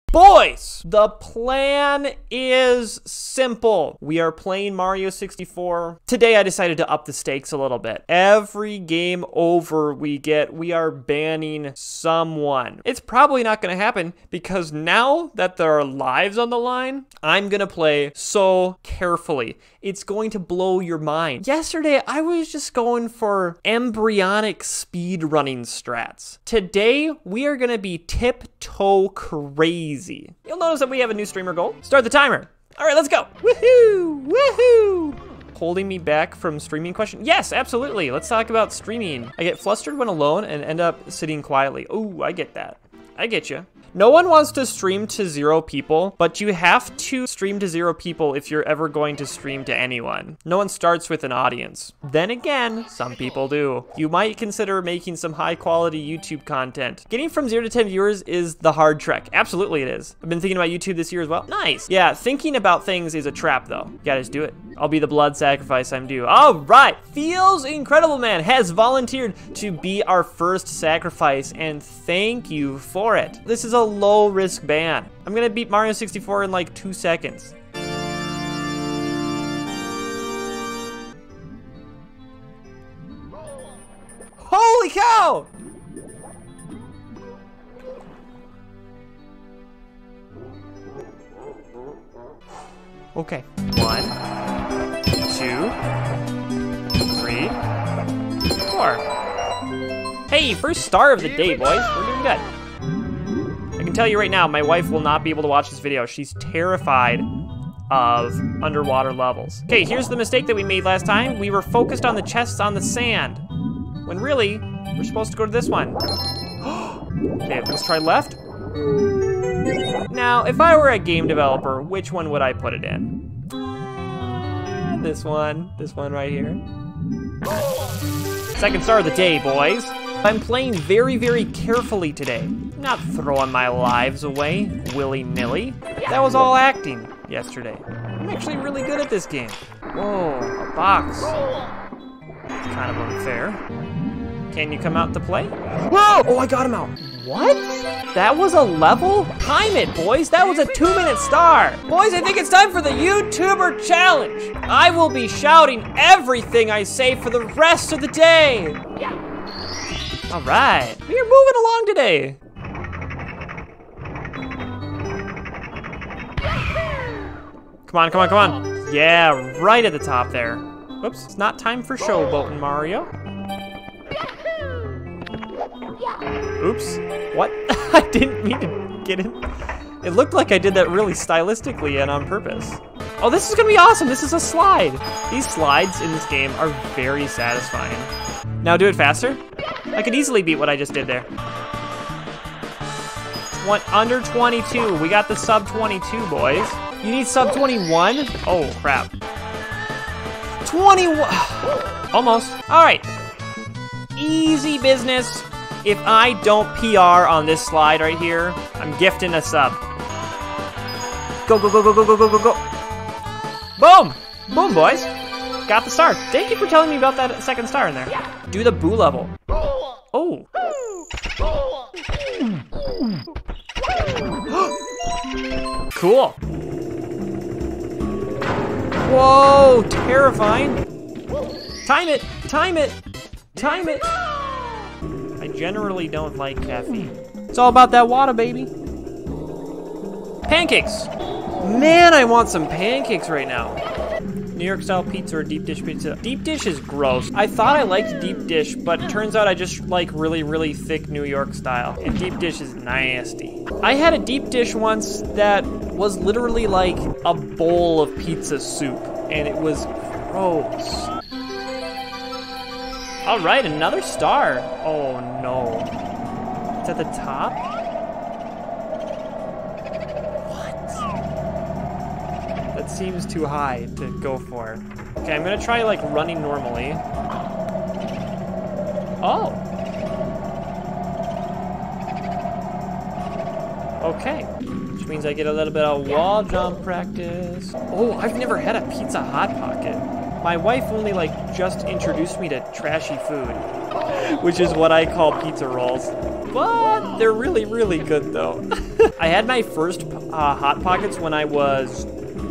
Boys, the plan is simple. We are playing Mario 64. Today I decided to up the stakes a little bit. Every game over we are banning someone. It's probably not gonna happen because now that there are lives on the line, I'm gonna play so carefully. It's going to blow your mind. Yesterday, I was just going for embryonic speed running strats. Today, we are gonna be tiptoe crazy. You'll notice that we have a new streamer goal. Start the timer. All right, let's go. Woohoo, woohoo. Holding me back from streaming question? Yes, absolutely. Let's talk about streaming. I get flustered when alone and end up sitting quietly. Oh, I get that. I get you. No one wants to stream to 0 people, but you have to stream to 0 people if you're ever going to stream to anyone. No one starts with an audience. Then again, some people do. You might consider making some high quality YouTube content. Getting from 0 to 10 viewers is the hard trek. Absolutely it is. I've been thinking about YouTube this year as well. Nice. Yeah, thinking about things is a trap though. You gotta just do it. I'll be the blood sacrifice I'm due. All right, Feels Incredible Man has volunteered to be our first sacrifice, and thank you for it. This is a low risk ban. I'm gonna beat Mario 64 in like 2 seconds. Holy cow! Okay, 1, 2, 3, 4. Hey, first star of the day, boys. We're doing good. I can tell you right now, my wife will not be able to watch this video. She's terrified of underwater levels. Okay, here's the mistake that we made last time. We were focused on the chests on the sand, when really, we're supposed to go to this one. Okay, let's try left. Now, if I were a game developer, which one would I put it in? This one right here. Second star of the day, boys. I'm playing very, very carefully today. I'm not throwing my lives away willy-nilly. That was all acting yesterday. I'm actually really good at this game. Whoa, a box. It's kind of unfair. Can you come out to play? Whoa! Oh, I got him out. What? That was a level? Time it, boys. That was a 2-minute star. Boys, I think it's time for the YouTuber challenge. I will be shouting everything I say for the rest of the day. All right, we are moving along today. Come on, come on, come on. Yeah, right at the top there. Whoops, it's not time for showboating, Mario. Oops, what? I didn't mean to get in. It looked like I did that really stylistically and on purpose. Oh, this is gonna be awesome. This is a slide. These slides in this game are very satisfying. Now do it faster. I could easily beat what I just did there. Under 22. We got the sub 22, boys. You need sub 21? Oh, crap. 21. Almost. All right. Easy business. If I don't PR on this slide right here, I'm gifting a sub. Go, go, go, go, go, go, go, go, go. Boom. Boom, boys. Got the star. Thank you for telling me about that second star in there. Do the boo level. Oh. Cool. Whoa, terrifying. Time it, time it, time it. I generally don't like caffeine. It's all about that water, baby. Pancakes. Man, I want some pancakes right now. New York style pizza or deep dish pizza? Deep dish is gross. I thought I liked deep dish, but it turns out I just like really, really thick New York style. And deep dish is nasty. I had a deep dish once that was literally like a bowl of pizza soup, and it was gross. All right, another star. Oh no. It's at the top? That seems too high to go for. Okay, I'm gonna try like running normally. Oh. Okay, which means I get a little bit of wall jump practice. Oh, I've never had a pizza Hot Pocket. My wife only like just introduced me to trashy food, which is what I call pizza rolls. But they're really, really good though. I had my first Hot Pockets when I was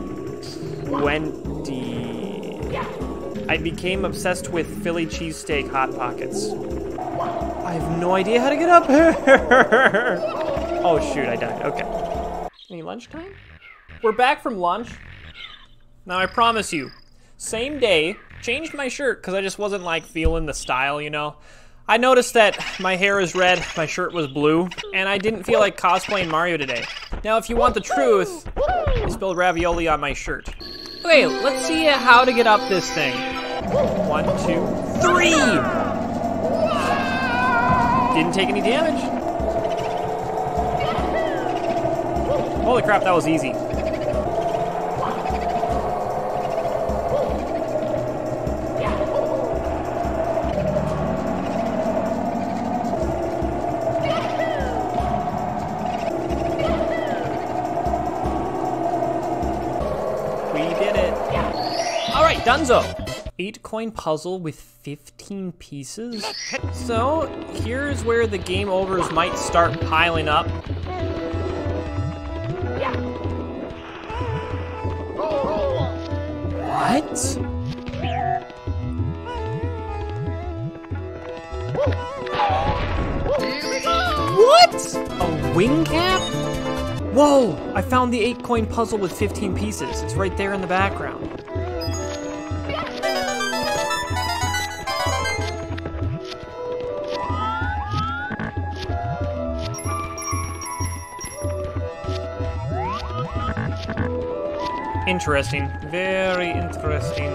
20. I became obsessed with Philly cheesesteak Hot Pockets. I have no idea how to get up here. Oh shoot, I died, okay. Any lunchtime? We're back from lunch. Now I promise you, same day, changed my shirt because I just wasn't like feeling the style, you know? I noticed that my hair is red, my shirt was blue, and I didn't feel like cosplaying Mario today. Now if you want the truth, I spilled ravioli on my shirt. Okay, let's see how to get up this thing. 1, 2, 3! Didn't take any damage. Holy crap, that was easy. Dunzo! 8-coin puzzle with 15 pieces. So here's where the game overs might start piling up. What? What? A wing cap? Whoa! I found the 8-coin puzzle with 15 pieces. It's right there in the background. Interesting. Very interesting.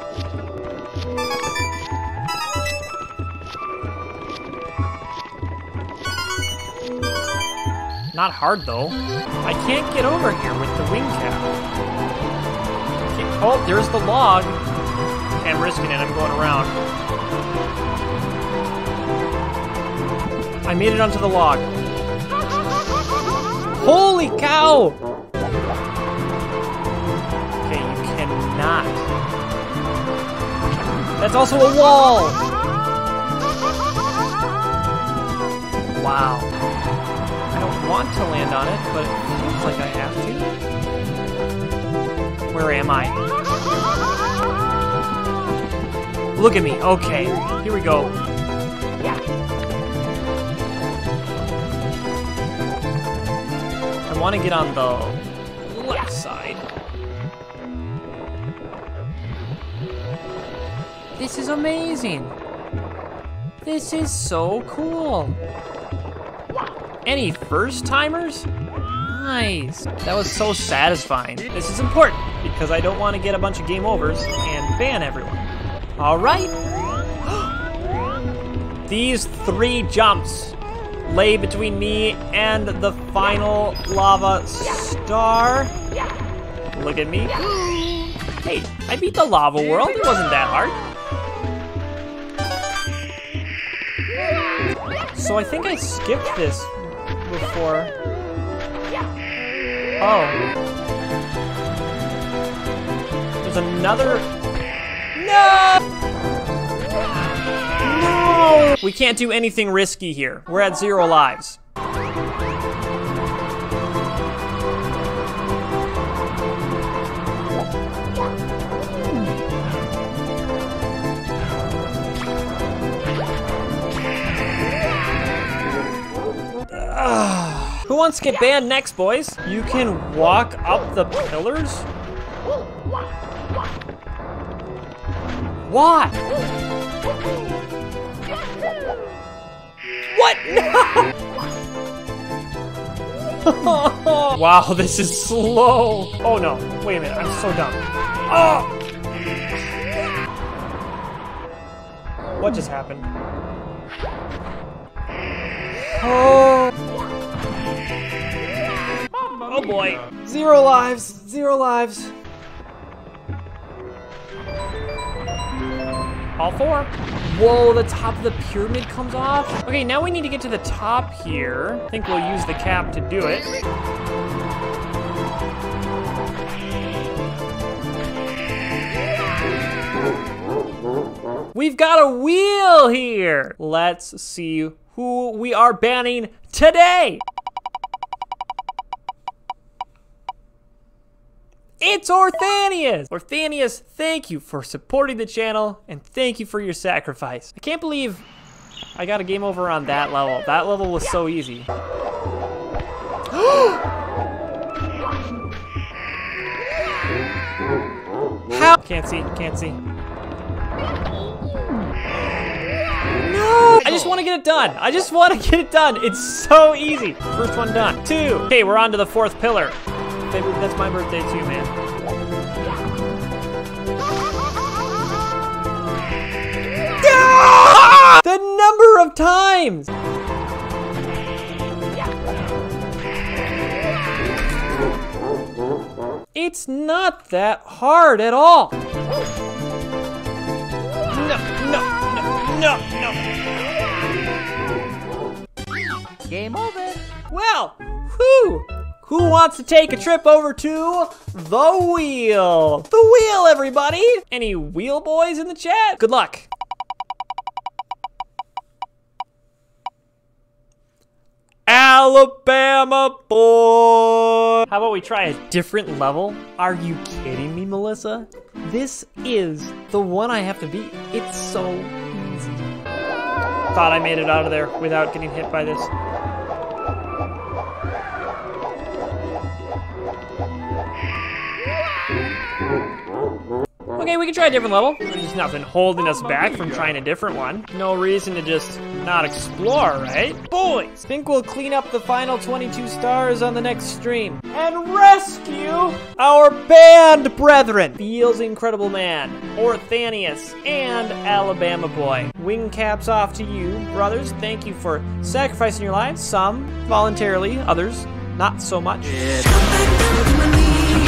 Not hard though. I can't get over here with the wing cap. Oh, there's the log. Okay, I'm risking it. I'm going around. I made it onto the log. Holy cow! Not. That's also a wall! Wow. I don't want to land on it, but it feels like I have to. Where am I? Look at me. Okay, here we go. I want to get on the left side. This is amazing. This is so cool. Any first-timers? Nice. That was so satisfying. This is important because I don't want to get a bunch of game overs and ban everyone. All right. These 3 jumps lay between me and the final lava star. Look at me. Hey, I beat the lava world. It wasn't that hard. So I think I skipped this before. Oh. There's another. No! No! We can't do anything risky here. We're at 0 lives. Who wants to get banned next, boys? You can walk up the pillars? Why? What? No! Wow, this is slow. Oh no, wait a minute, I'm so dumb. Oh! What just happened? Oh! Oh boy. 0 lives, 0 lives. All 4. Whoa, the top of the pyramid comes off. Okay, now we need to get to the top here. I think we'll use the cap to do it. we've got a wheel here. Let's see who we are banning today. It's Orthanius! Orthanius, thank you for supporting the channel, and thank you for your sacrifice. I can't believe I got a game over on that level. That level was so easy. How? Can't see, can't see. No! I just want to get it done. I just want to get it done. It's so easy. First one done. 2. Okay, we're on to the 4th pillar. Baby, that's my birthday too, man. Ah! The number of times! It's not that hard at all. No, no, no, no, no. Game over. Well, whew. Who wants to take a trip over to the wheel? The wheel, everybody! Any wheel boys in the chat? Good luck. Alabama boy! How about we try a different level? Are you kidding me, Melissa? This is the one I have to beat. It's so easy. Thought I made it out of there without getting hit by this. Okay, we can try a different level. There's just nothing holding us back from trying a different one. No reason to just not explore, right? Boys, think we'll clean up the final 22 stars on the next stream and rescue our band brethren. Feels Incredible Man, Orthanius, and Alabama Boy. Wing caps off to you, brothers. Thank you for sacrificing your lives. Some voluntarily, others not so much.